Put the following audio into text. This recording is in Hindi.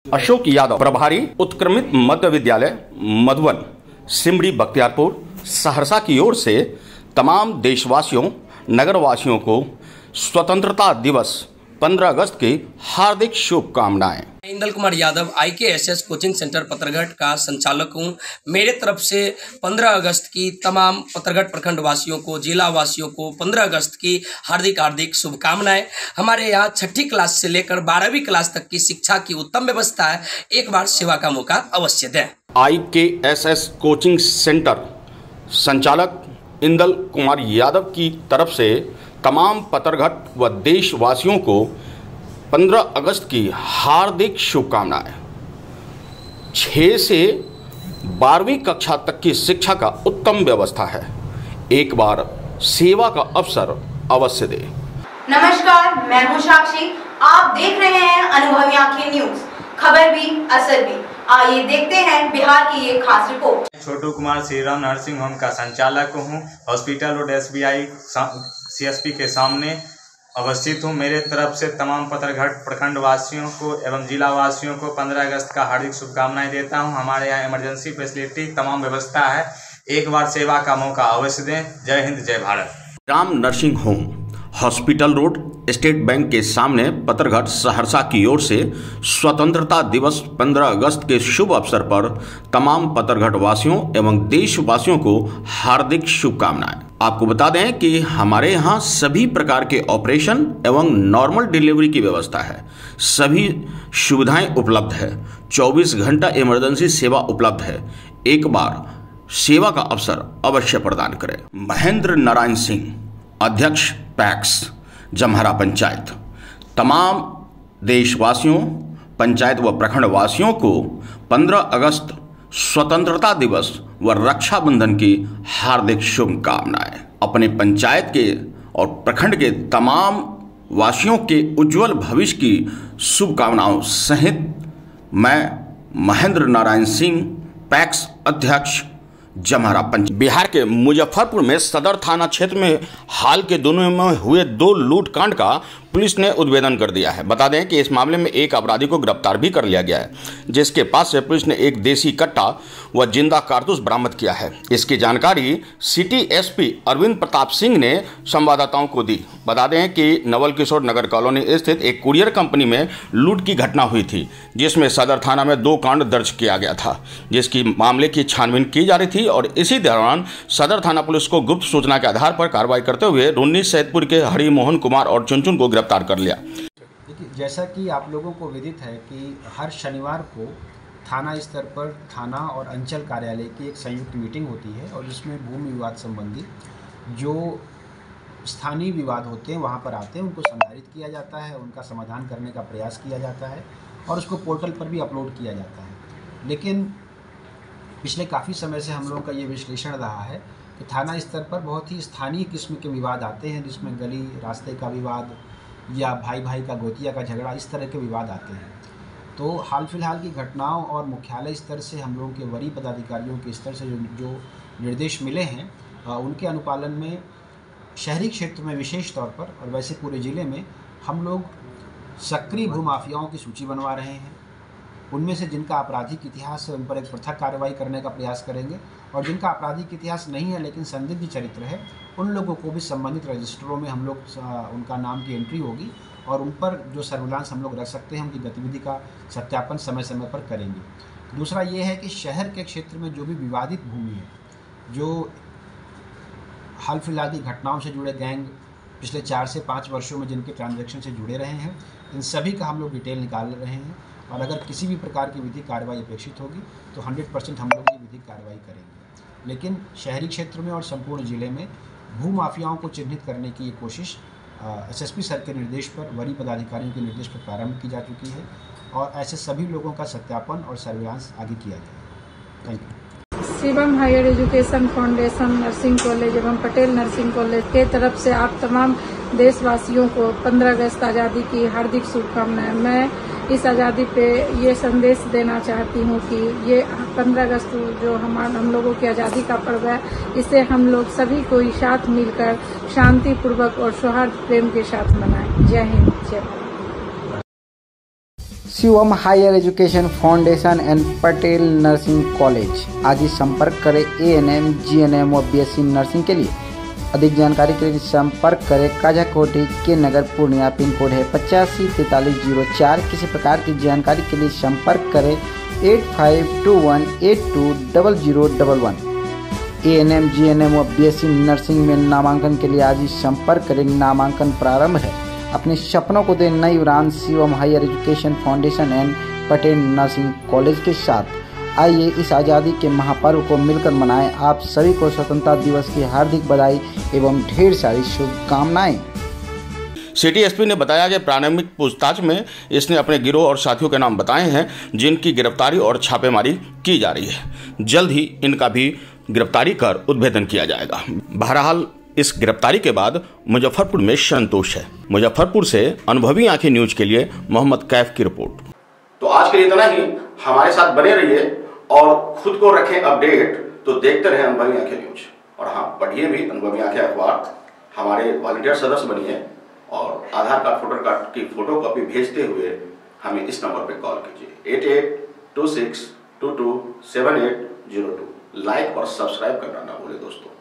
अशोक यादव, प्रभारी उत्क्रमित मध्य विद्यालय मधुबन, सिमरी, बख्तियारपुर, सहरसा की ओर से तमाम देशवासियों, नगरवासियों को स्वतंत्रता दिवस 15 अगस्त की हार्दिक शुभकामनाएं। Indal Kumar Yadav IKSS coaching centre Patarghat का संचालक हूं। मेरे तरफ से 15 अगस्त की तमाम पतरघट प्रखंड वासियों को, जिला वासियों को 15 अगस्त की हार्दिक हार्दिक शुभकामनाएं। हमारे यहाँ 6ठी क्लास से लेकर 12वीं क्लास तक की शिक्षा की उत्तम व्यवस्था है। एक बार सेवा का मौका अवश्य दें। IKSS कोचिंग सेंटर संचालक इंदल कुमार यादव की तरफ से तमाम पतरघट व देशवासियों को 15 अगस्त की हार्दिक शुभकामनाएं। 6 से 12वीं कक्षा तक की शिक्षा का उत्तम व्यवस्था है। एक बार सेवा का अवसर अवश्य दे। नमस्कार, मैं हूं साक्षी। आप देख रहे हैं अनुभवी आंखें न्यूज, खबर भी असर भी। आइए देखते हैं बिहार की ये खास report. Chhotu Kumar Shriram nursing home का संचालक हूं। हॉस्पिटल रोड SBI CSP के सामने अवस्थित हूं। मेरे तरफ से तमाम पतरघट प्रखंड वासियों को एवं जिला वासियों को 15 अगस्त का हार्दिक शुभकामनाएं देता हूं। हमारे यहाँ इमरजेंसी फैसिलिटी तमाम व्यवस्था है। एक बार सेवा का मौका अवश्य दें। जय हिंद, जय Bharat. Ram nursing home, hospital road, state bank के सामने, पतरघट, सहरसा की ओर से स्वतंत्रता दिवस 15 अगस्त के शुभ अवसर पर तमाम पतरघट वासियों एवं देशवासियों को हार्दिक शुभकामनाएं। आपको बता दें कि हमारे यहाँ सभी प्रकार के ऑपरेशन एवं नॉर्मल डिलीवरी की व्यवस्था है। सभी सुविधाएं उपलब्ध है। 24 घंटा इमरजेंसी सेवा उपलब्ध है। एक बार सेवा का अवसर अवश्य प्रदान करें। महेंद्र नारायण सिंह, अध्यक्ष पैक्स, जमहरा पंचायत, तमाम देशवासियों, पंचायत व प्रखंड वासियों को 15 अगस्त स्वतंत्रता दिवस व रक्षाबंधन की हार्दिक शुभकामनाएं। अपने पंचायत के और प्रखंड के तमाम वासियों के उज्जवल भविष्य की शुभकामनाओं सहित मैं महेंद्र नारायण सिंह, पैक्स अध्यक्ष, जमहरा पंचायत। बिहार के मुजफ्फरपुर में सदर थाना क्षेत्र में हाल के दिनों में हुए 2 लूटकांड का पुलिस ने उद्भेदन कर दिया है। बता दें कि इस मामले में एक अपराधी को गिरफ्तार भी कर लिया गया है, जिसके पास से पुलिस ने एक देसी कट्टा व जिंदा कारतूस बरामद किया है। इसकी जानकारी सिटी SP अरविंद प्रताप सिंह ने संवाददाताओं को दी। बता दें कि नवल किशोर नगर कॉलोनी स्थित एक कुरियर कंपनी में लूट की घटना हुई थी, जिसमें सदर थाना में 2 कांड दर्ज किया गया था, जिसकी मामले की छानबीन की जा रही थी। और इसी दौरान सदर थाना पुलिस को गुप्त सूचना के आधार पर कार्रवाई करते हुए रुन्नी सैदपुर के हरि मोहन कुमार और चुनचुन को गिरफ्तार कर लिया। देखिए, जैसा कि आप लोगों को विदित है कि हर शनिवार को थाना स्तर पर थाना और अंचल कार्यालय की एक संयुक्त मीटिंग होती है, और जिसमें भूमि विवाद संबंधी जो स्थानीय विवाद होते हैं वहाँ पर आते हैं, उनको संधारित किया जाता है, उनका समाधान करने का प्रयास किया जाता है और उसको पोर्टल पर भी अपलोड किया जाता है। लेकिन पिछले काफ़ी समय से हम लोगों का ये विश्लेषण रहा है कि थाना स्तर पर बहुत ही स्थानीय किस्म के विवाद आते हैं, जिसमें गली रास्ते का विवाद या भाई भाई का गोतिया का झगड़ा, इस तरह के विवाद आते हैं। तो हाल फिलहाल की घटनाओं और मुख्यालय स्तर से हम लोगों के वरीय पदाधिकारियों के स्तर से जो निर्देश मिले हैं, उनके अनुपालन में शहरी क्षेत्र में विशेष तौर पर और वैसे पूरे ज़िले में हम लोग सक्रिय भूमाफियाओं की सूची बनवा रहे हैं। उनमें से जिनका आपराधिक इतिहास है उन पर एक पृथक कार्रवाई करने का प्रयास करेंगे, और जिनका आपराधिक इतिहास नहीं है लेकिन संदिग्ध चरित्र है, उन लोगों को भी संबंधित रजिस्टरों में हम लोग उनका नाम की एंट्री होगी और उन पर जो सर्विलांस हम लोग रख सकते हैं, उनकी गतिविधि का सत्यापन समय समय पर करेंगे। दूसरा ये है कि शहर के क्षेत्र में जो भी विवादित भूमि है, जो हाल फिलहाल की घटनाओं से जुड़े गैंग पिछले 4 से 5 वर्षों में जिनके ट्रांजैक्शन से जुड़े रहे हैं, इन सभी का हम लोग डिटेल निकाल रहे हैं, और अगर किसी भी प्रकार की विधिक कार्रवाई अपेक्षित होगी तो 100% हम लोग ये विधिक कार्रवाई करेंगे। लेकिन शहरी क्षेत्र में और संपूर्ण ज़िले में भू माफियाओं को चिन्हित करने की ये कोशिश SSP सर के निर्देश पर, वरीय पदाधिकारियों के निर्देश पर प्रारंभ की जा चुकी है, और ऐसे सभी लोगों का सत्यापन और सर्विलांस आगे किया जाएगा। Thank you. Shivam higher education foundation nursing college एवं पटेल नर्सिंग कॉलेज के तरफ से आप तमाम देशवासियों को 15 अगस्त आज़ादी की हार्दिक शुभकामनाएं। मैं इस आज़ादी पे ये संदेश देना चाहती हूँ कि ये 15 अगस्त जो हम लोगों की आज़ादी का पर्व है, इसे हम लोग सभी को साथ मिलकर शांतिपूर्वक और सौहार्द प्रेम के साथ मनाएं। जय हिंद, जय Bharat. Shivam higher education foundation and Patel nursing college. आज ही संपर्क करें ANM, GNM और BSc नर्सिंग के लिए। अधिक जानकारी के लिए संपर्क करें काजाकोटी के नगर पूर्णिया। पिन कोड है 854304। किसी प्रकार की जानकारी के लिए संपर्क करें 8521820011। ANM, GNM और BSc नर्सिंग में नामांकन के लिए आज ही संपर्क करें। नामांकन प्रारंभ है। अपने सपनों को दे नई उड़ान Shivam higher education foundation and Patel nursing college के साथ। आइए इस आज़ादी के महापर्व को मिलकर मनाएं। आप सभी को स्वतंत्रता दिवस की हार्दिक बधाई एवं ढेर सारी शुभकामनाएं। सिटी एसपी ने बताया कि प्रारंभिक पूछताछ में इसने अपने गिरोह और साथियों के नाम बताए हैं, जिनकी गिरफ्तारी और छापेमारी की जा रही है। जल्द ही इनका भी गिरफ्तारी कर उद्भेदन किया जाएगा। बहरहाल इस गिरफ्तारी के बाद मुजफ्फरपुर में संतोष है। मुजफ्फरपुर से अनुभवी आंखें न्यूज के लिए मोहम्मद कैफ की रिपोर्ट। तो आज के लिए इतना ही। हमारे साथ बने रहिए और खुद को रखें अपडेट। तो देखते रहें अनुभवी आंखें न्यूज। और हाँ, पढ़िए भी अनुभवी आंखें अखबार। हमारे वॉलंटियर सदस्य बनिए और आधार कार्ड, वोटर कार्ड की फोटो कॉपी भेजते हुए हमें इस नंबर पर कॉल कीजिए 8826227802। लाइक और सब्सक्राइब करना ना भूलें दोस्तों।